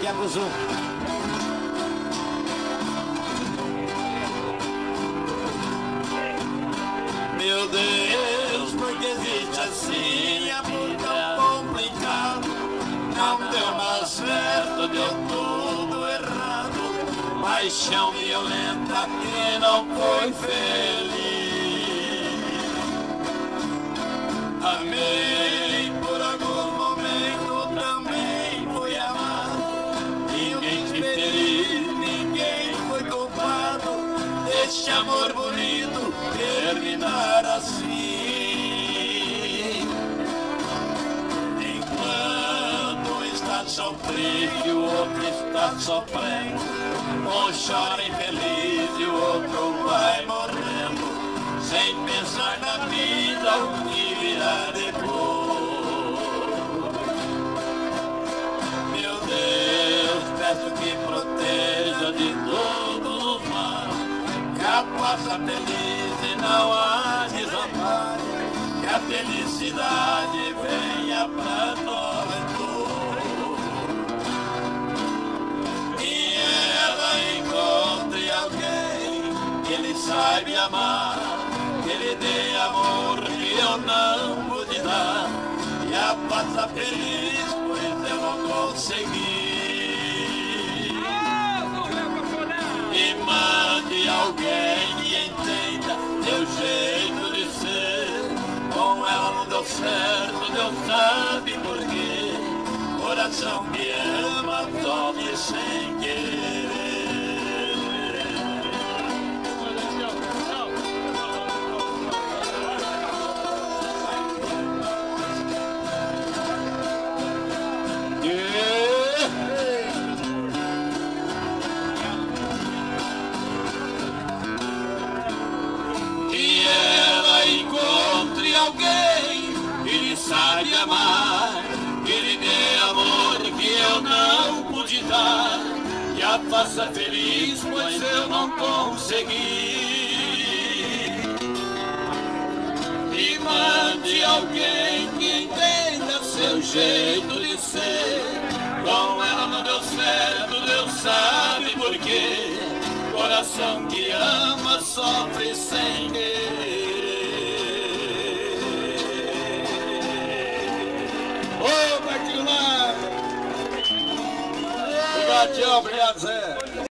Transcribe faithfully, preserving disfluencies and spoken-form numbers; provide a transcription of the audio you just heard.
quebra o zoom. Meu Deus, porque existe assim amor tão complicado? Não deu mais certo, deu tudo errado. Paixão violenta que não foi feliz. Amei por algum momento, também fui amado. Ninguém te feriu, ninguém foi culpado. Este amor bonito terminar assim. Enquanto está sofrendo e o outro está sofrendo, um chora infeliz e o outro vai morrendo, sem pensar na vida o que virá depois. Meu Deus, peço que proteja de todo o mal, que a faça feliz e não há desamparo, que a felicidade venha pra nós todos. E ela encontre alguém que lhe saiba amar, que lhe dê amor que eu não pude dar, e a faça feliz, pois eu não consegui. E mande alguém que entenda meu jeito de ser. Com ela não deu certo, Deus sabe por quê. Coração que ama some sem querer. Alguém que lhe sabe amar, que lhe dê amor que eu não pude dar, e a faça feliz, pois eu não consegui. E mande alguém que entenda seu jeito de ser. Com ela não deu certo, Deus sabe por quê. Coração que ama sofre sem querer. Ô, Martinho lá! Obrigado, tchau, obrigado, Zé.